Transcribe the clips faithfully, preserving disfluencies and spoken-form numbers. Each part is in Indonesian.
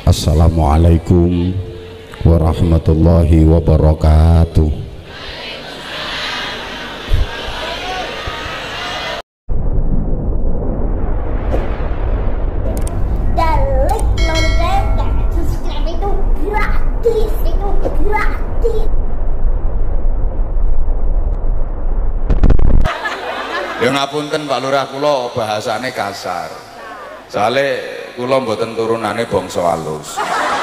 Assalamualaikum warahmatullahi wabarakatuh. Dan like, notification, dan subscribe itu gratis, itu gratis. Ya ngapunten Pak Lurah, kula bahasane kasar. Soale kula mboten turunane bangsa halus.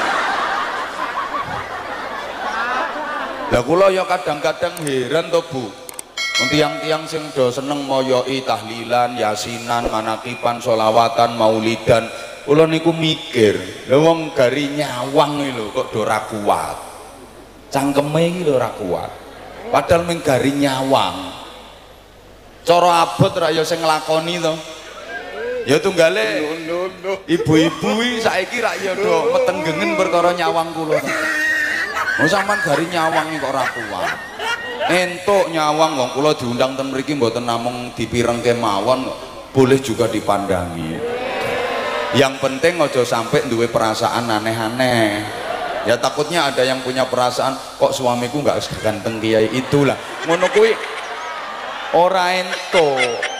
Lah kula ya kadang-kadang heran to Bu. Tiang-tiang sing do seneng moyoi tahlilan, yasinan, manakipan, sholawatan, maulidan. Kula niku mikir, lha wong gari nyawang iki lho kok do ra kuat. Cangkeme iki lho ra kuat. Padahal mung gari nyawang. Cara abot ra ya sing nglakoni to. Ya tunggale ibu-ibu iki saiki ra ya do metenggengen perkara nyawang kula. Wong sampean gari nyawang kok ora kuat. Entuk nyawang wong kula diundang ten mriki mboten namung dipirengke mawon, boleh juga dipandangi. Yang penting aja sampai duwe perasaan aneh-aneh. Ya takutnya ada yang punya perasaan kok suamiku nggak seganteng kiai itulah. Ngono kuwi ora entuk.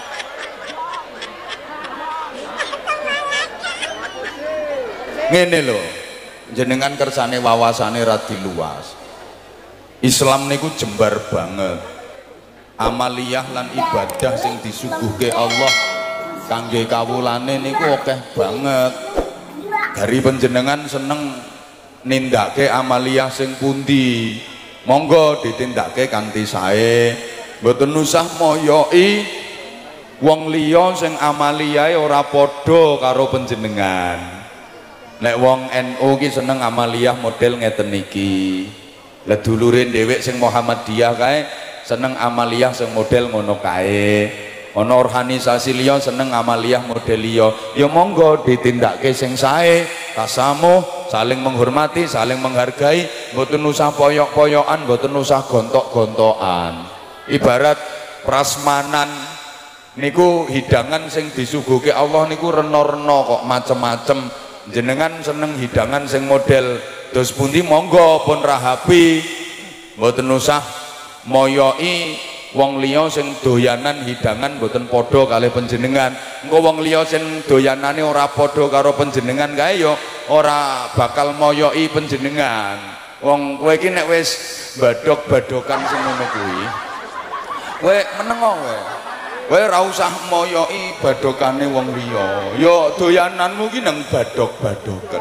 Ngene lho, jenengan kersane wawasane radi luas. Islam niku jembar banget. Amaliyah lan ibadah sing disuguhke Allah kangge kawulane niku akeh banget. Dari panjenengan seneng nindakake amaliyah sing pundi, monggo ditindakake kanthi sae. Mboten usah moyoki wong liya sing amaliyahe ora padha karo panjenengan. Nek wong N U ki seneng amaliyah model ngeten iki. Lah dulure dhewek sing Muhammadiyah kae seneng amaliyah sing model ngono kae. Ana organisasi liya seneng amaliyah model liya. Ya monggo ditindakke sing sae, tasamuh, saling menghormati, saling menghargai, mboten usah poyok-poyokan, mboten usah gontok-gontokan. Ibarat prasmanan niku hidangan sing disuguhke Allah niku rena-rena kok macem-macem. Jenengan seneng hidangan sing model dos pundi monggo pun rahapi, mboten usah moyoi wong liya sing doyanan hidangan mboten padha kalih panjenengan. Engko wong liya sing doyanane ora padha karo panjenengan kae ya ora bakal moyoi panjenengan. Wong kowe iki nek wis badhok-badhokan sing ngono kuwi kowe meneng kowe. Kowe ora usah moyoki badhokane wong liya. Ya doyananmu ki nang badhok-badhoken.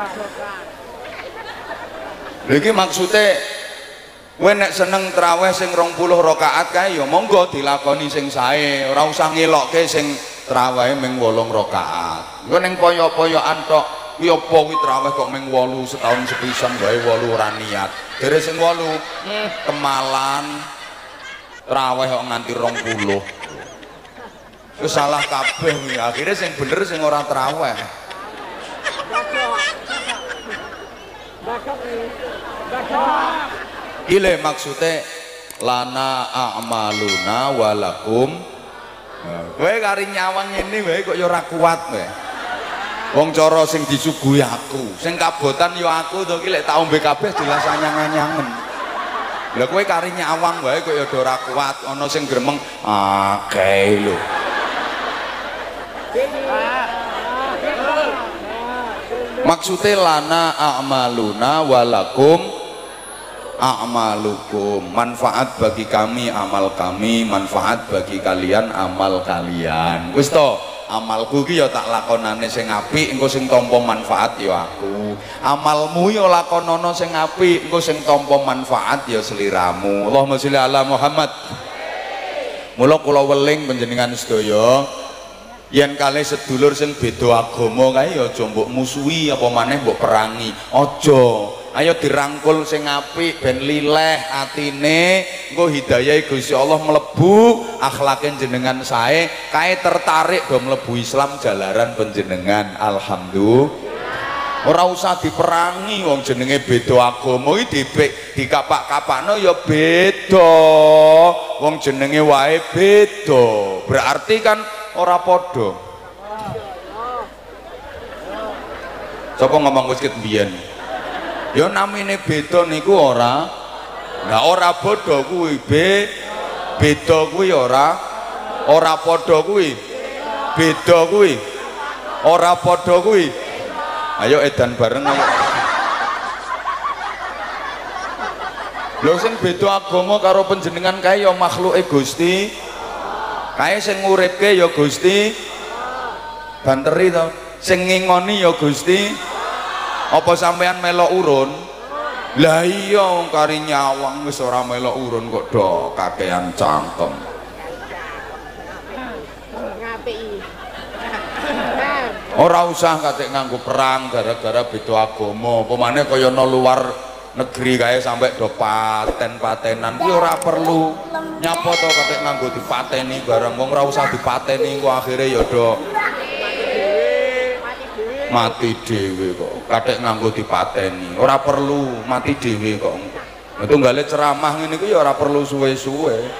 Lha iki maksude kowe nek seneng traweh sing rong puluh rakaat kae ya monggo dilakoni sing sae. Ora usah ngelokke sing trawehe mung wolung rakaat. Engko ning poyok-poyokan tok kuwi apa kuwi traweh kok mung wolu setahun sepisan wae wolu ora niat. Dere sing wolu hmm, kemalan traweh kok nganti rong puluh. Wis salah kabeh kuwi. Akhire sing bener sing ora traweh. Ile maksude lana a'maluna walakum. Kowe kari nyawang ngene wae kok ya ora kuat kowe. Wong cara sing disuguhi aku, sing kabotan ya aku to iki lek tak ombe kabeh jelas anyang-anyangen. Lah kowe kari nyawang wae kok ya ora kuat, ana sing gremeng akeh lho. Maksudnya lana a'maluna walakum a'malukum, manfaat bagi kami amal kami, manfaat bagi kalian amal kalian. Wis to, amalku ki ya tak lakonane sing apik, engko sing tampa manfaat ya aku. Amalmu ya lakonono sing apik, engko sing tampa manfaat ya sliramu. Allahumma sholli ala Muhammad. Mula kula weling panjenengan sedaya, yen kalih sedulur sing beda agama kae ya aja mbok musuhi apa maneh mbok perangi. Aja. Ayo dirangkul sing apik ben lileh atine, engko hidayahe Gusti Allah mlebu, akhlake jenengan sae, kae tertarik do mlebu Islam jalaran panjenengan. Alhamdulillah. Ora usah diperangi wong jenenge beda agama iki dikapak-kapakno ya beda. Wong jenenge wae beda. Berarti kan ora padha. Sapa ngomong wis ket mbiyen? Ya namine beda niku ora. Lah ora bodho kuwi, be. Beda kuwi ora. Ora padha kuwi. Beda kuwi. Ora padha kuwi. Ayo edan bareng ayo. Lho sing beda agama karo panjenengan kae ya makhluke Gusti. Kae sing nguripke ya Gusti. Banteri to. Sing ngingoni ya Gusti. Apa sampean melok urun? Lah iya wong kari nyawang wis ora melok urun kok do kakean cangkem. Ngapiki. Ora usah katik nganggo perang gara-gara beda agama. Pemane kaya ana luar negeri kae sampai do paten-patenan ki ora perlu. Nyapa to katik nganggo dipateni barang wong ora usah dipateni kok akhire ya do mati dhewe kok kathek nganggo dipateni ora perlu mati dhewe kok tunggale ceramah ngene iki ya ora perlu suwe-suwe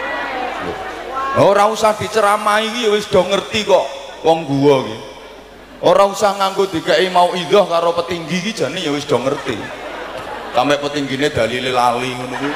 ora usah diceramahi iki ya wis do ngerti kok wong guwa iki ora usah nganggo dikeki mau idhah karo petinggi iki jane ya wis do ngerti sampe petinggine dalile lali ngono kuwi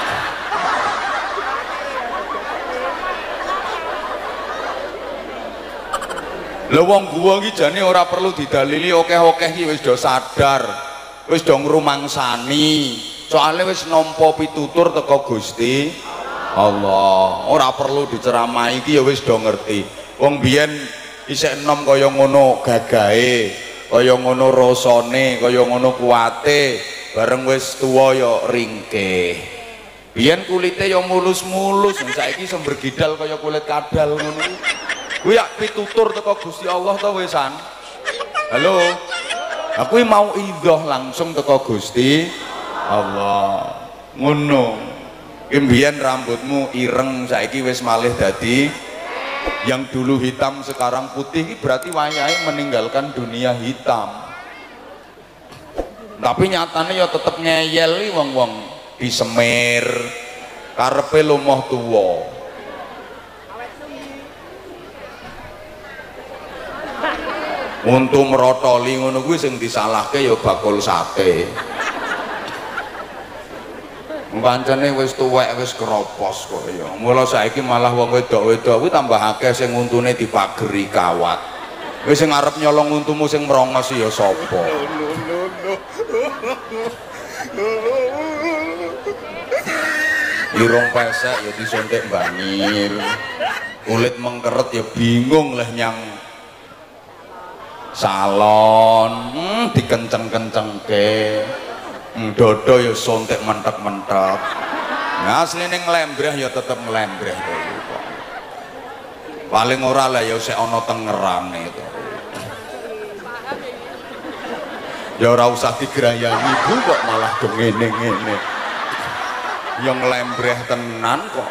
lho wong guwa iki jane ora perlu didalili akeh-akeh iki wis do sadar wis do ngrumangsani soalnya wis nampa pitutur teko Gusti Allah ora perlu diceramahi iki ya wis do ngerti wong biyen isih enom kaya ngono gagahe kaya ngono rasane kaya ngono kuwate bareng wis tuwa ya ringkeh biyen kulite ya mulus-mulus saiki sembergidal kaya kulit kadal ngono kuwi ya pitutur teko Gusti Allah to wisan. Halo. Aku mau idhah langsung teko Gusti Allah. Ngono. Ki mbiyen rambutmu ireng saiki wis malih dadi yang dulu hitam sekarang putih iki berarti wayahe meninggalkan dunia hitam. Tapi nyatane ya tetep ngeyel iki wong-wong disemir karepe lumoh tuwa. Untuk merotoli ngono kuwi sing disalahke ya bakul sate. Pancene wis tuwek wis keropos kok ya. Mula saiki malah wong wedok-wedok kuwi tambah akeh sing untune dipageri kawat. Wis sing arep nyolong untumu sing merongos ya sapa? Irung pesek ya disontek banyir. Kulit mengkeret ya bingung lah nyang salon hmm, dikenceng-kencengke hmm, dodo ya sontek mentek-mentek nah aslinya ngelembreh ya tetep ngelembreh paling ora lah ya usah ono tengerane itu ya ora usah digerayani ibu kok malah do ngene-ngene yang ngelembreh tenan kok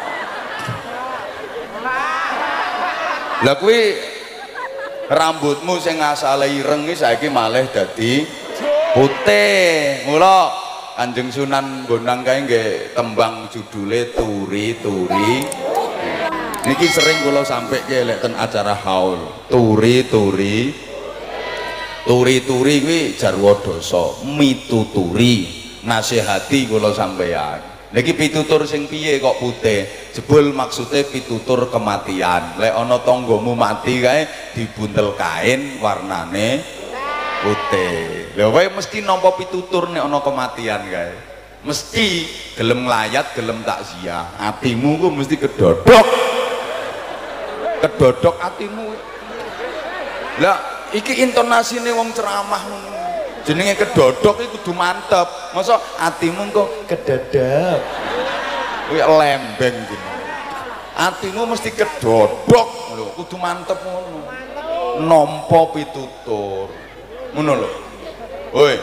lah kuwi rambutmu sing asale ireng iki saiki malih dadi putih. Mula Kanjeng Sunan Bonang kae nggih tembang judule Turi-turi. Niki sering kula sampaikke lek ten acara haul. Turi-turi. Turi-turi kuwi jarwa dosa, mituturi, nasihati kula sampeyan. Niki pitutur sing piye kok putih? Jebul maksude pitutur kematian. Lek ana tanggamu mati kae dibuntel kain warnane putih. Lha wae mesti nampa pitutur nek ana kematian kae. Mesti gelem nglayat, gelem takziah. Atimu ku mesti kedodok. Kedodok atimu. Lah iki intonasine wong ceramah ngono. Jenenge kedodok iki kudu mantep. Masa atimu kok kedodok. Kuwi lembeng jenenge. Atimu mesti kedodok lho, kudu mantep ngono. Nampa pitutur. Ngono lho. Woi.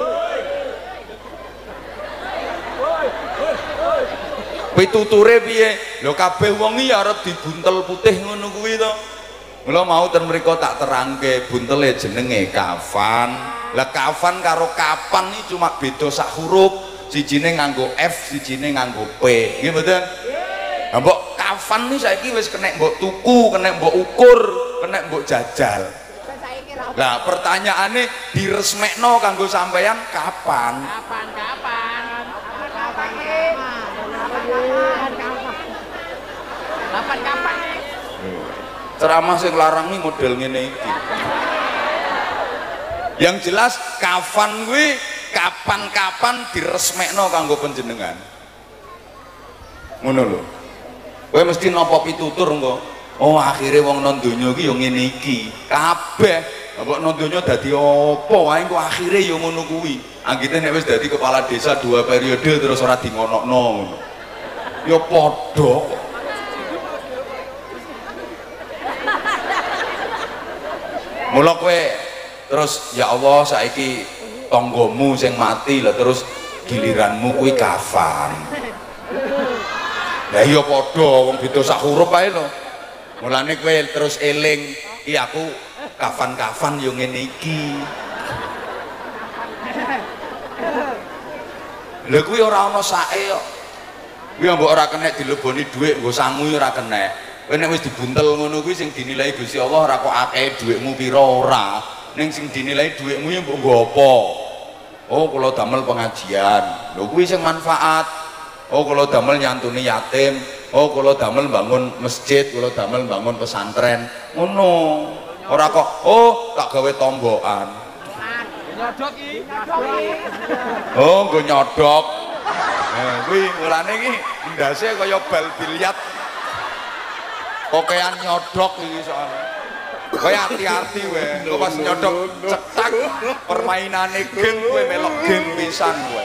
Pituture piye? Lho kabeh wong iki arep dibuntel putih ngono kuwi to. Mula mau ten mriko tak terangke buntele jenenge kafan. Lah kafan karo kapan iki cuma beda sak huruf, sijine nganggo F, sijine nganggo P. Nggih mboten? Lah mbok kafan iki saiki wis kena mbok tuku, kena mbok ukur, kena mbok jajal. Nah, pertanyaannya diresmekno kanggo sampeyan kapan? Kapan kapan? Kapan kapan? Kapan? Ceramah sing larang iki model ngene iki. Yang jelas kafan kuwi kapan-kapan diresmekno kanggo panjenengan. Ngono lho. Kowe mesti nampa pitutur engko. Oh, akhirnya wong nang donya iki ya ngene iki. Kabeh kok nang donya dadi apa wae kok akhire ya ngono kuwi. Anggite nek wis dadi kepala desa dua periode terus ora dingonokno ngono. Ya padha kok. Mula kowe terus ya Allah saiki tanggamu sing mati lah terus giliranmu kuwi kafan. Lah iya padha wong beda sak huruf ae lho. Mulane kowe terus eling, iki aku kafan-kafan yo ngene iki. Lha kuwi ora ana sake kok. Kuwi mbok ora kenek dileboni dhuwit nggo sangu ora kenek. Kowe nek wis dibuntel ngono kuwi sing dinilai Gusti Allah ora kok akeh dhuwitmu pira ora. Ning sing dinilai dhuwitmu ya mbok nggo apa? Oh, kula damel pengajian. Lho kuwi sing manfaat. Oh, kula damel nyantuni yatim. Oh, kula damel bangun masjid, kula damel bangun pesantren. Ngono. Ora kok oh tak gawe tombokan. Nyodok iki, nyodok iki. Oh, nggo nyodok. Nah, kuwi mulane iki ndase kaya bal biliat. Kokean nyodok iki soalnya. Kowe hati-hati kowe. Kowe pas nyodok cetak permainane game kowe melok game pisan kowe.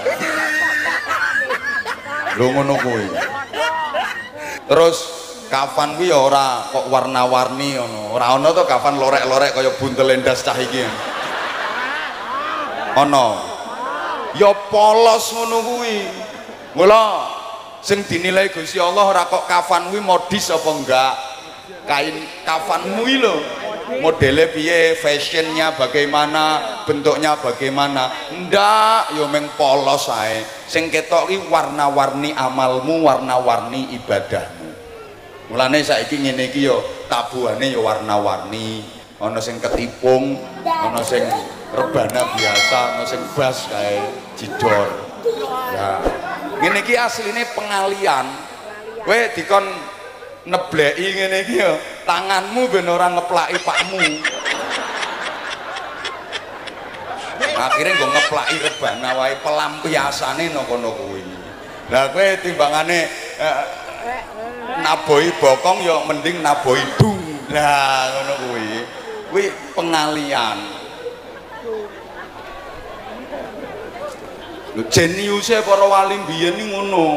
Lho ngono kuwi. Terus kafan kuwi ya ora kok warna-warni ngono. Ora ana to kafan lorek-lorek kaya buntel endas cah iki. Ana. Ya polos ngono kuwi. Mula sing dinilai Gusti Allah ora kok kafan kuwi modis apa enggak. Kain kafanmu iki lho. Modelnya piye, fashionnya bagaimana, bentuknya bagaimana. Ndak, yo meng polos ae. Sing ketok iki warna-warni amalmu, warna-warni ibadahmu. Mulane saiki ngene iki yo tabuhane yo warna-warni. Ana sing ketipung, ana sing rebana biasa, ana sing bas kae jidor. Ya. Ngene iki asline pengalian. Kowe dikon nebleki ngene iki yo tanganmu ben ora ngeplaki pakmu. Akhirnya gue ngeplaki rebana wae pelampiasane nang kono kuwi. Lah kowe timbangane eh, naboi bokong yo mending naboi dung. Lah ngono kuwi. Kuwi pengalian. Lho jeniuse para wali biyen iki ngono.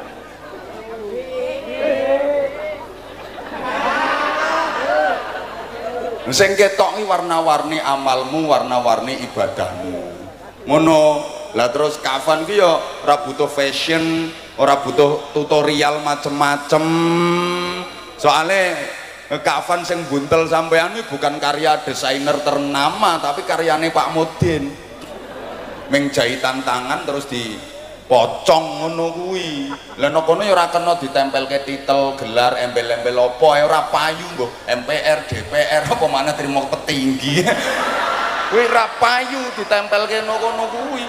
Sing ketok iki warna-warni amalmu, warna-warni ibadahmu. Ngono. Lah terus kafan ki ya ora butuh fashion, ora butuh tutorial macem-macem. Soale kafan sing buntel sampean iki bukan karya desainer ternama, tapi karyane Pak Mudin. Ming jahitan tangan terus di pocong ngono kuwi. Lah nek kono ya ora kena ditempelke titel, gelar, embel-embel apa ae ora payu nggo M P R, D P R apa mana trimo petinggi. Kuwi ora payu ditempelke kono kuwi.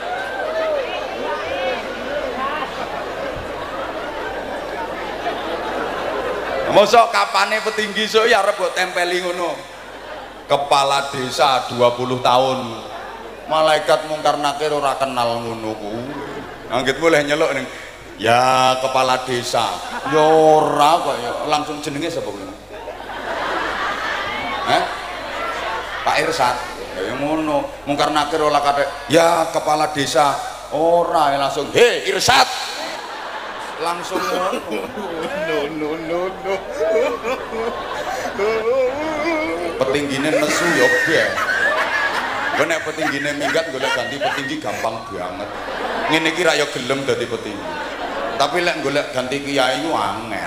Mosok kapane petinggi sok ya arep mbok tempeli ngono. Kepala desa dua puluh tahun. Malaikat mungkar nakir ora kenal ngono kuwi. Anggit boleh nyeluk ning ya kepala desa. Ya ora kok ya langsung jenenge sapa kuwi? Hah? Pak Irsad. Ya ngono. Mungkar nakir ora kate ya kepala desa. Ora langsung he Irsad. Langsung ngono. No no no no. Petinggine nesu ya be. Gue nek petinggine minggat golek ganti petinggi gampang banget. Ngene iki ra ya gelem dadi petinggi. Tapi lek golek ganti kiai ku angel.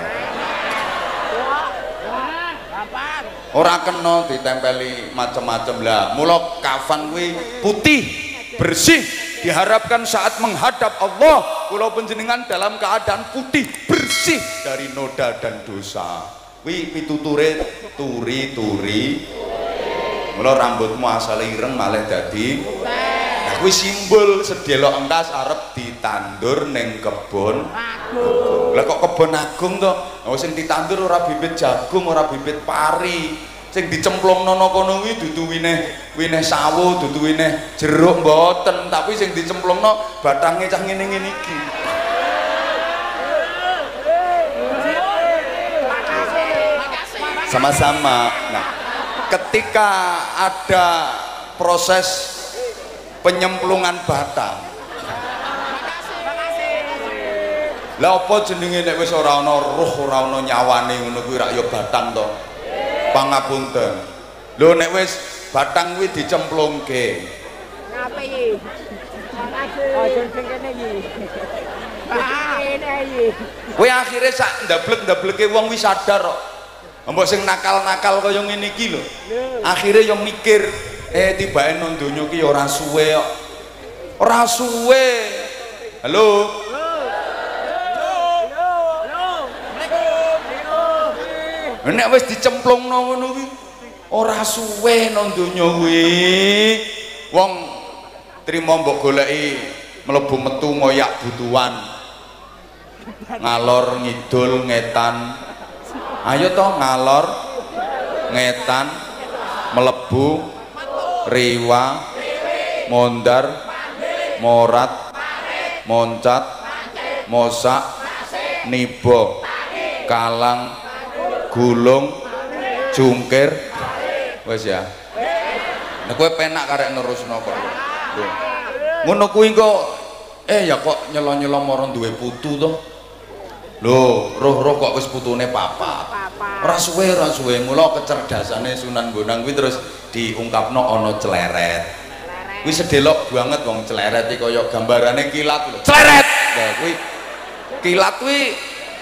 Ora kena ditempeli macam-macam lah. Mula kafan kuwi putih, bersih. Diharapkan saat menghadap Allah kula panjenengan dalam keadaan putih, bersih dari noda dan dosa. Kuwi pituture turi-turi Mula rambutmu asal ireng malah dadi nah kuwi simbol sedelo engkas arep ditandur ning kebon agung. Lah kok kebon agung to? Oh sing ditandur ora bibit jagung, ora bibit pari. Sing dicemplungno kono kuwi dudu wineh wineh sawo, dudu wineh jeruk mboten, tapi sing dicemplungno bathange cah ngene-ngene iki. Sama-sama. Nah, ketika ada proses penyemplungan batang, lah apa jenenge nek wis ora ana roh, ora ana nyawane ngono kuwi rak ya batang to. Pangapunten. Lho nek wis batang kuwi dicemplungke. Ngapa iki? Aja sing kene iki. Kene iki. Kowe akhire sak ndablek-ndableke wong wis sadar kok. Mbok sing nakal-nakal kaya ngene iki lho. Akhire yo mikir, eh tibake nang donya ki ora suwe kok. Ora suwe. Halo. Nek wis dicemplungno ngono kuwi ora suwe nang donya kuwi. Wong trimo mbok goleki mlebu metu ngoyak butuhan. Ngalor ngidul ngetan. Ayo toh ngalor ngetan melebu riwa mondar morat moncat mosak nibo kalang gulung jungkir wes ya. Nah kowe penak karek nerusno kok. Lho. Ngono kuwi kok eh ya kok nyelo-nyelo moro duwe putu to. Lho, roh-roh kok wis putune papat. Ora suwe, ora suwe. Mula kecerdasane Sunan Bonang kuwi terus diungkapno ana cleret. Kuwi sedelok banget wong cleret iki kaya gambarane kilat lho. Cleret. Lah kuwi kilat kuwi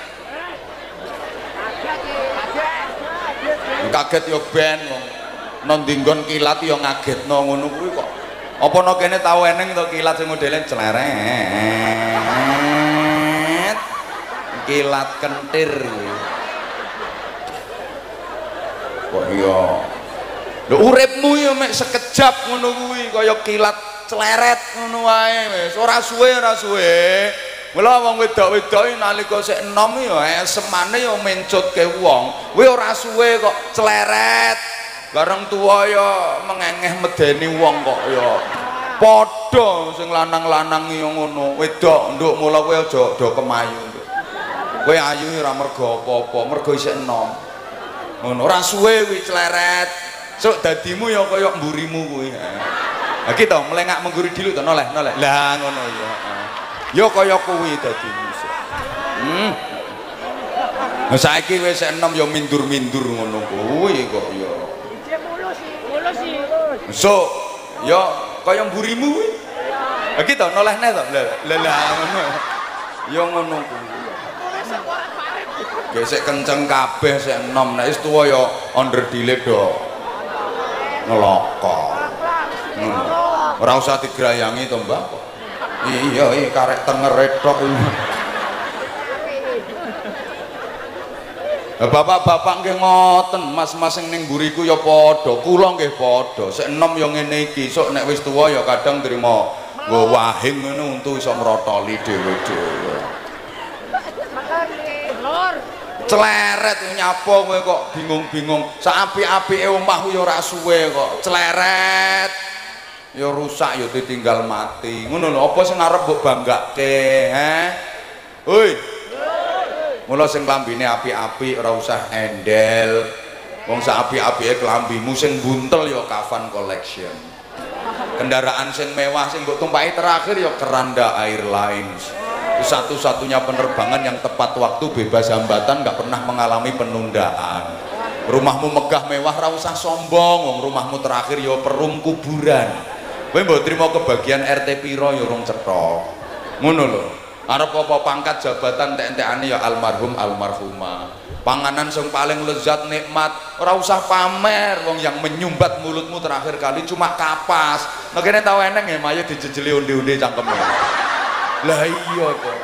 kaget yo ben wong. Nang dinggon kilat yo ngagetno ngono kuwi kok. Apa no kene tau eneng to kilat sing modele cleret. Kilat kentir kok iya lho uripmu ya mek sekejap ngono kuwi kaya kilat cleret ngono wae wis ora suwe ora suwe. Mula wong wedok-wedok nalika sik enom ya esemane ya mencutke wong kuwi ora suwe kok cleret bareng tuwa ya mengengeh medeni wong kok ya padha sing lanang-lanang ya ngono wedok nduk mula kowe aja do kemayu. Kowe ayu ora mergo apa-apa, mergo isih enom. Ngono, ora suwe kuwi cleret. Sok dadimu ya kaya mburimu kuwi. Ha iki to, melengak mengguri dilu to noleh, noleh. Lah ngono ya. Ya kaya kuwi dadimu. Hmm. Nah saiki wis enom ya mindur-mindur ngono kuwi kok ya. Iki mulus sih, mulus sih. Sok ya kaya mburimu kuwi. Ha iki to nolehne to. Lah lah ngono. Ya ngono kuwi. Gesek kenceng kabeh sik enom nek wis tuwa ya onderdile do ngeloko. Hmm. Ora usah digrayangi to, Mbak. Iya, iki karek tengere tok iki. Bapak-bapak nggih ngoten, mas-mas sing ning mburiku ya padha, kula nggih padha. Sik enom ya ngene iki, sok nek wis tuwa ya kadang trimo nggo wahing ngono untuk iso ngrotoli dhewe-dhewe. Cleret nyapa kowe kok bingung-bingung sak apik-apike omah ya ora suwe kok cleret ya rusak ya ditinggal mati ngono lho apa sing arep mbok banggake he hoi mula sing klambine apik-apik ora usah endel wong sak apik-apike klambimu sing buntel ya Kafan Collection kendaraan sing mewah sing mbok tumpaki terakhir ya Keranda Airlines satu-satunya penerbangan yang tepat waktu bebas hambatan nggak pernah mengalami penundaan. Rumahmu megah mewah ra usah sombong wong rumahmu terakhir ya perum kuburan kowe mbok trimo kebagian R T piro ya urung cetok ngono lho arep apa pangkat jabatan entek-entekane ya almarhum almarhumah panganan sing paling lezat nikmat ora usah pamer wong yang menyumbat mulutmu terakhir kali cuma kapas nek kene tau eneng ya mayu dijejeli onde-onde cangkeme. Lah iya kok.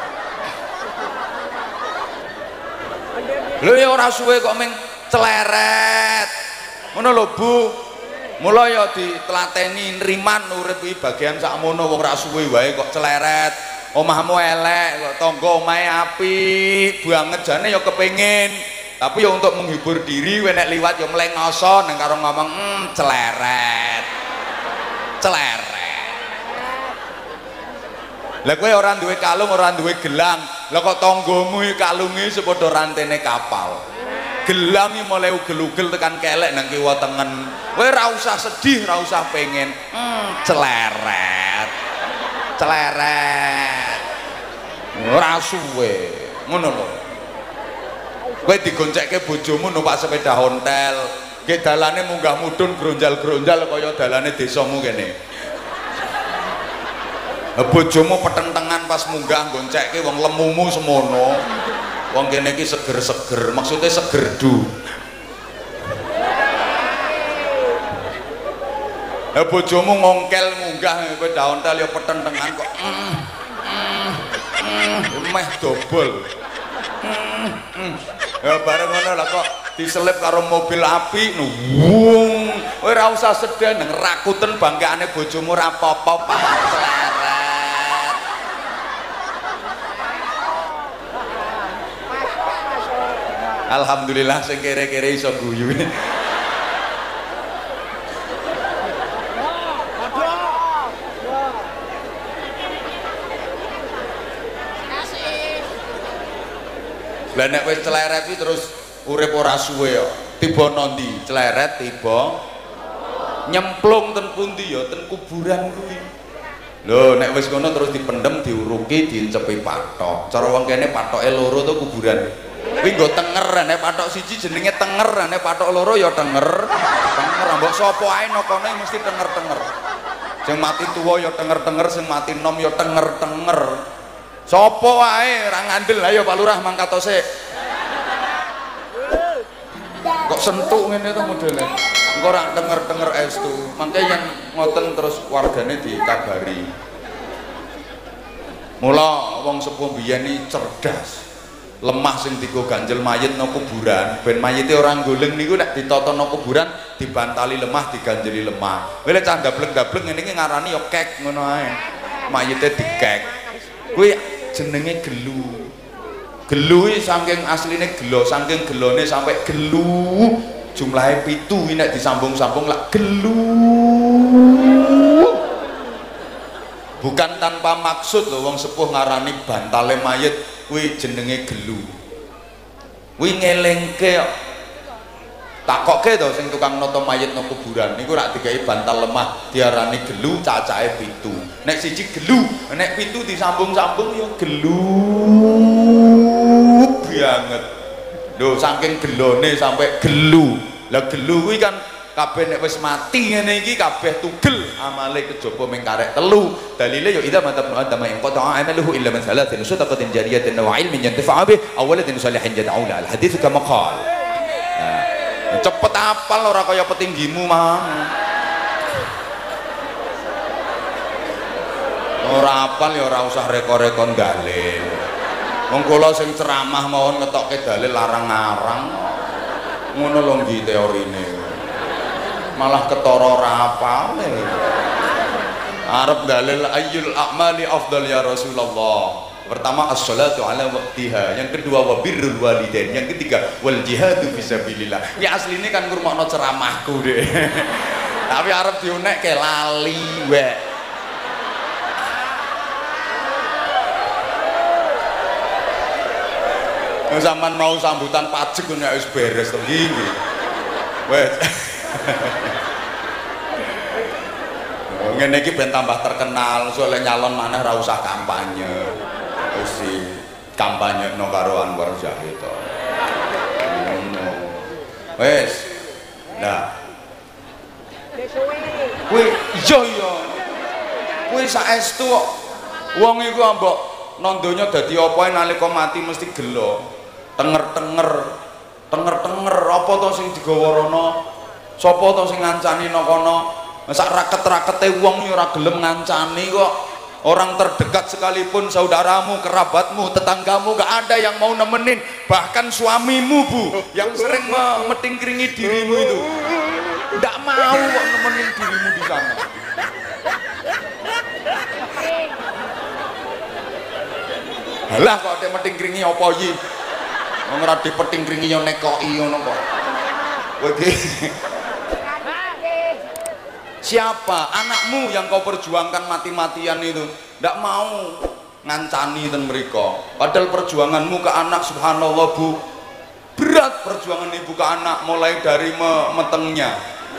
Lho ya ora suwe kok ming cleret. Ngono lho Bu. Mula ya ditlateni nriman urip iki bagian sakmono wong ra suwe wae kok celeret. Omahmu elek kok tangga omahe apik banget jane ya kepengin. Tapi ya untuk menghibur diri nek liwat ya mlengoso nang karo ngomong hmm, celeret. Celeret. Lah kowe ora duwe kalung, ora duwe gelang. Lah kok tanggamu iki kalunge sepadha rantene kapal. Gelang iki mulai ugel-ugel tekan kelek nang kiwa tengen. Kowe ora usah sedih, ora usah pengen. Hmm, celeret. Celeret. Ora suwe. Ngono lho. Kowe digoncekke bojomu numpak sepeda ontel, ke dalane munggah mudhun gronjal-gronjal kaya dalane desamu kene. Bojomu petentengan pas munggah goncekke wong lemumu semono. Wong kene iki seger-seger, maksudnya segerdu. Lah bojomu ngongkel munggah sepeda ontel ya petentengan kok. Mm, mm, mm, meh dobol. Mm, mm. Ya bareng ngono lah kok diselip karo mobil api wung kowe ora usah sedih nang rakuten bangkeane bojomu ora apa-apa celeret. Alhamdulillah sing kere-kere iso guyu. Lah nek wis celeret iki terus urip ora suwe ya. Tiba nondi celeret tiba nyemplung ten pundi ya ten kuburan kuwi. Lho nek wis ngono terus dipendem diuruki diencepi pathok. Cara wong kene pathoke loro to kuburan. Kuwi nggo tenger nek pathok siji jenenge tenger nek pathok loro ya tenger. Tenger mbok sapa ae nokone mesti tenger-tenger. Sing mati tuwa ya tenger-tenger, sing mati nom ya tenger-tenger. Sopo wae ra ngandel ayo Pak Lurah mangkat sik. Kok sentuk ngene to modele. Engko ra denger-denger estu. Mangke yang ngoten terus wargane dikabari. Mula wong sepuh biyen iki cerdas. Lemah sing digo ganjel mayit nang kuburan, ben mayite ora goleng niku nek ditata nang kuburan dibantali lemah, diganjeli lemah. Kowe lek cah dablek-dablek ngene iki ngarani ya kek ngono ae. Mayite dikek. Kuwi jenenge gelu. Gelu iki saking asline gelo, saking gelone sampai gelu jumlahe pitu iki nek disambung-sambung lak gelu. Bukan tanpa maksud lho wong sepuh ngarani bantale mayit kuwi jenenge gelu. Kuwi ngelingke takokke to sing tukang nata mayit nang kuburan niku rak digawe bantal lemah diarani gelu cacahe pitu. Nek siji gelu, nek pitu disambung-sambung ya gelu banget. Lho saking gelone sampai gelu. Lah gelu kuwi kan kabeh nek wis mati ngene iki kabeh tugel amale kejaba ming karek telu. Dalile ya idza mata ibnu adam in qata'a amaluhu illa min salatin sadaqatin jariyatin wa ilmin yantafa'a bih aw waladin salihin yad'u lahu. Al hadits kama qala. Cepet apal ora kaya petinggimu mah. Ora apal ya ora usah reko-rekon dalil. Wong kula sing ceramah mawon ngetokke dalil larang-larang. Ngono lho nggih teorine. Malah ketara ora apal. Arep dalil ayyul a'mali afdal ya Rasulullah. Pertama as-sholatu ala waqtiha, yang kedua wa birrul walidain, yang ketiga wal jihadu fisabilillah. Ya asline kan ngrungokno ceramahku deh. Tapi arep diunekke lali wek. Zaman mau sambutan pajak nek wis beres to iki. Wes. Ngene iki ben tambah terkenal, soalnya nyalon maneh ora usah kampanye. Si kampanye no karo Anwar Zahid to. Wes. Nah. Kuwi iya iya. Kuwi saestu kok. Wong iku ambok nang donya dadi apa nalika mati mesti gelo. Tenger-tenger. Tenger-tenger apa to sing digawa rono? Sapa to sing ngancani nang kono? Sak raket-rakete wong ya ora gelem ngancani kok. Orang terdekat sekalipun, saudaramu, kerabatmu, tetanggamu, gak ada yang mau nemenin. Bahkan suamimu bu, yang sering memetingkringi dirimu itu. Ndak mau kok nemenin dirimu di sana. Halah kok ate meting kringi apa iki? Wong ora dipeting kringi yo nekoki ngono kok. Kowe siapa anakmu yang kau perjuangkan mati-matian itu ndak mau ngancani dan mereka, padahal perjuanganmu ke anak subhanallah bu berat, perjuangan ibu ke anak mulai dari me metengnya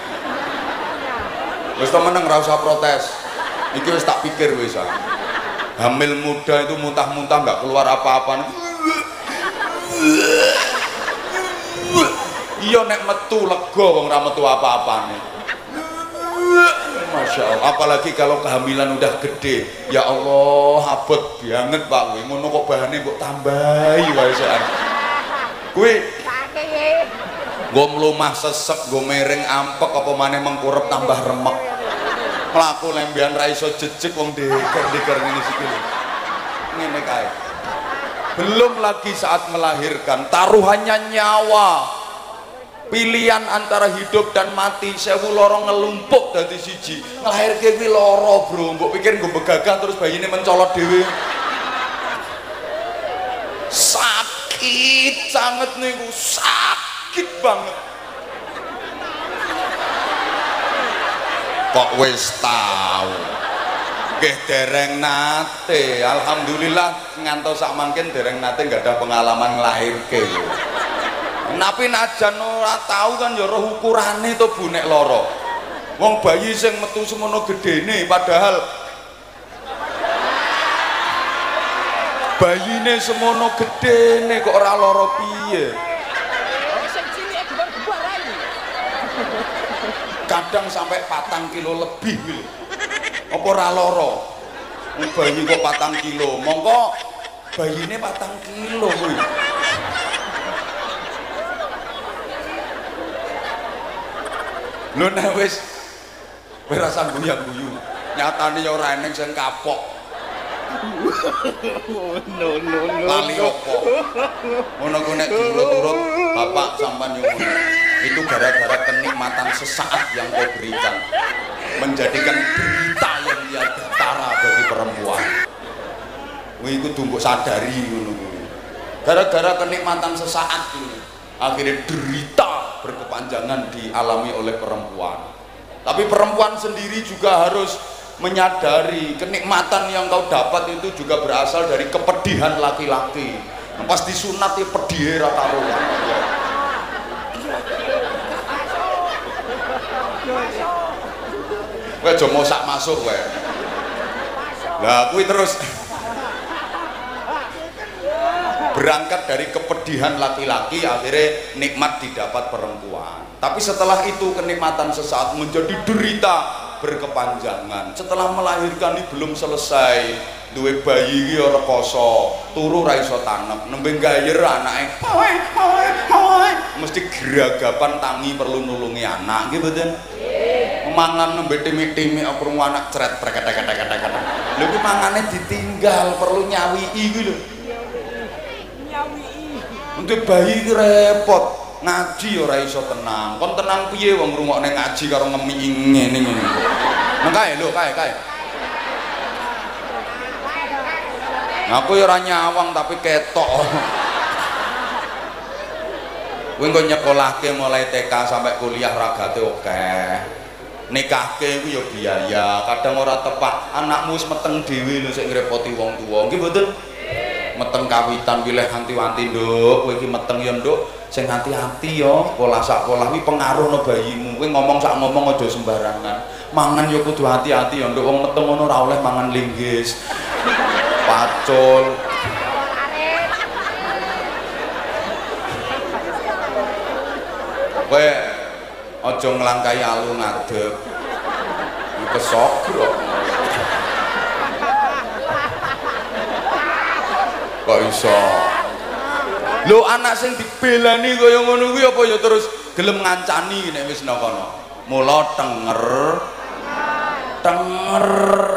wis to meneng ora usah protes iki wis tak pikir wis hamil muda itu muntah-muntah nggak keluar apa-apa iya nek metu lega wong ora metu apa-apane. Masya Allah, apalagi kalau kehamilan udah gede, ya Allah, abot banget Pak, gue ngono kok bahannya kok tambahi wae soan. Gue, gue melumah sesek, gue mereng ampek, apa maneh mengkurep tambah remek. Melaku lembian raiso jejek, wong deker-deker ini sikil. Ini kae. Belum lagi saat melahirkan, taruhannya nyawa. Pilihan antara hidup dan mati, sewu loro ngelumpuk dadi siji. Ngelahirke kuwi loro, Bro. Mbok pikir nggo begagah terus bayine mencolot dhewe. Sakit sanget niku, sakit banget. Kok wis tau? Nggih dereng nate. Alhamdulillah ngantos sak mangken dereng nate nggak ada pengalaman nglahirke. Napi najan ora tahu kan ya roh ukurane to Bu nek lara. Wong bayi sing metu semono gedene padahal bayine semono gedene kok ora lara piye. Sing cilik gebar-gebar ae. Kadang sampai patang kilo lebih lho. Apa ora lara? Wong bayi kok patang kilo, mongko bayine patang kilo kuwi. Lho nek wis kowe rasa guyu-guyu. Nyatane ya ora eneng sing kapok. No no no. Lali opo? Ngono ku nek diurut-urut Bapak sampean yo ngono. Itu gara-gara kenikmatan sesaat yang kau berikan menjadikan berita yang tiada tara bagi perempuan. Kuwi iku kudu mbok sadari ngono kuwi. Gara-gara kenikmatan sesaat ini akhirnya derita berkepanjangan dialami oleh perempuan. Tapi perempuan sendiri juga harus menyadari kenikmatan yang kau dapat itu juga berasal dari kepedihan laki-laki. Pas disunat ya pedih ra karuan. Kowe aja mosak masuk kowe. Lah kuwi terus berangkat dari kepedihan laki-laki akhirnya nikmat didapat perempuan. Tapi setelah itu kenikmatan sesaat menjadi derita berkepanjangan. Setelah melahirkan ini belum selesai, duwe bayi iki ora rekoso, turu ra iso tanep, nembe gayer anake. Hoi hoi hoi. Mesti geragapan tangi perlu nulungi anak, nggih mboten? Nggih. Mangan nembe timik-timik krungu anak cret preket-preket-preket. Lha kuwi mangane ditinggal, perlu nyawiki kuwi lho. Untuk bayi iki repot, ngaji ora iso tenang. Kon tenang piye wong ngrungokne ngaji karo ngemi ngene ngene. Nah kae lho, kae kae. Aku ya ora nyawang tapi ketok. Kowe engko nyekolahke mulai T K sampai kuliah ragate akeh. Nikahke iku ya biaya, kadang ora tepak. Anakmu wis meteng dhewe lho sik ngrepoti wong tuwa. Nggih mboten? Meteng kawitan pilih hati-hati nduk, kowe iki meteng ya nduk, sing hati-hati ya, pola sak pola kuwi pengaruh no bayimu. Kowe ngomong sak ngomong aja sembarangan. Mangan ya kudu hati-hati ya nduk, wong meteng ngono ora oleh mangan linggis. Pacul. Kowe aja nglangkai alun ngadeg. Iki kesogro. Kok iso lho anak sing dibelani kaya ngono kuwi apa ya terus gelem ngancani nek wis nang kono mula tenger tenger